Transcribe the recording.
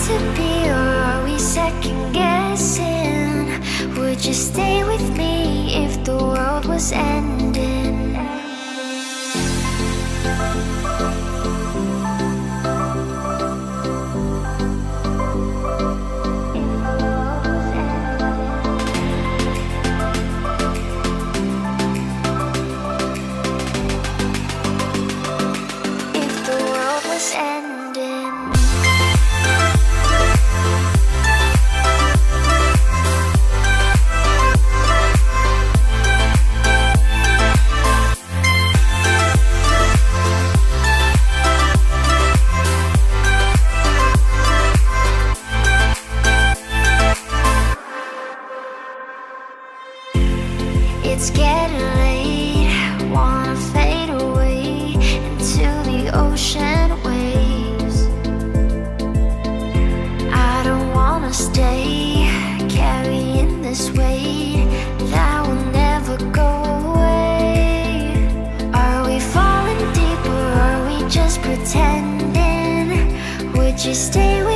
to be, or are we second guessing? Would you stay with me if the world was ending? It's getting late, wanna fade away into the ocean waves. I don't wanna stay carrying this weight that will never go away. Are we falling deep or are we just pretending? Would you stay with